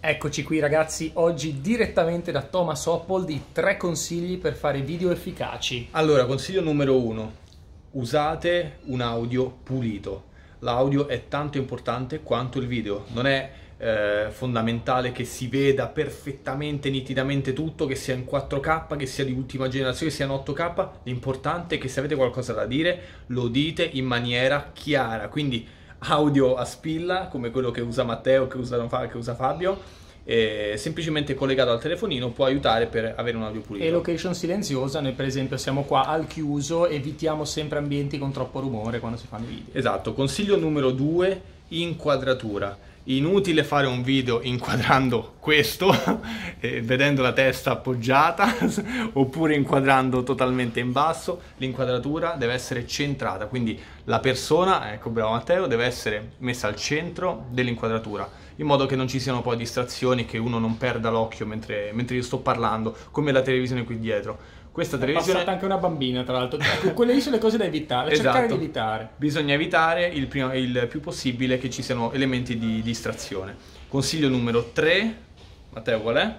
Eccoci qui ragazzi, oggi direttamente da Thomas Oppold di 3 consigli per fare video efficaci. Allora, consiglio numero 1, usate un audio pulito. L'audio è tanto importante quanto il video, non è fondamentale che si veda perfettamente, nitidamente tutto, che sia in 4K, che sia di ultima generazione, che sia in 8K, l'importante è che se avete qualcosa da dire lo dite in maniera chiara, quindi audio a spilla come quello che usa Matteo, che usa Fabio, semplicemente collegato al telefonino può aiutare per avere un audio pulito. E location silenziosa, noi per esempio siamo qua al chiuso, evitiamo sempre ambienti con troppo rumore quando si fanno i video. Esatto. Consiglio numero 2, inquadratura. Inutile fare un video inquadrando questo, vedendo la testa appoggiata, oppure inquadrando totalmente in basso. L'inquadratura deve essere centrata, quindi la persona, ecco bravo Matteo, deve essere messa al centro dell'inquadratura, in modo che non ci siano poi distrazioni, che uno non perda l'occhio mentre io sto parlando, come la televisione qui dietro. Questa televisione... È passata anche una bambina, tra l'altro. Quelle sono le cose da evitare, esatto. Cercare di evitare. Bisogna evitare il più possibile che ci siano elementi di distrazione. Consiglio numero 3. Matteo, qual è?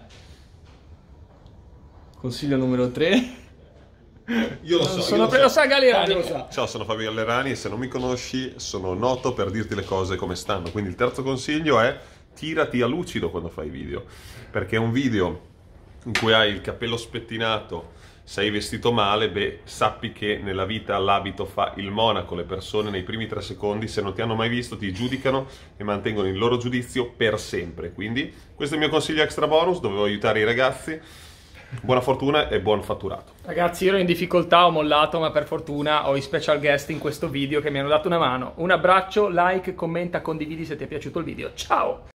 Consiglio numero 3. Io lo so. Lo sa Gallerani. Ciao, sono Fabio Gallerani e se non mi conosci sono noto per dirti le cose come stanno. Quindi il terzo consiglio è tirati a lucido quando fai video. Perché un video in cui hai il cappello spettinato, sei vestito male, beh, sappi che nella vita l'abito fa il monaco. Le persone nei primi 3 secondi, se non ti hanno mai visto, ti giudicano e mantengono il loro giudizio per sempre. Quindi questo è il mio consiglio extra bonus, dovevo aiutare i ragazzi. Buona fortuna e buon fatturato. Ragazzi, io ero in difficoltà, ho mollato, ma per fortuna ho i special guest in questo video che mi hanno dato una mano. Un abbraccio, like, commenta, condividi se ti è piaciuto il video. Ciao!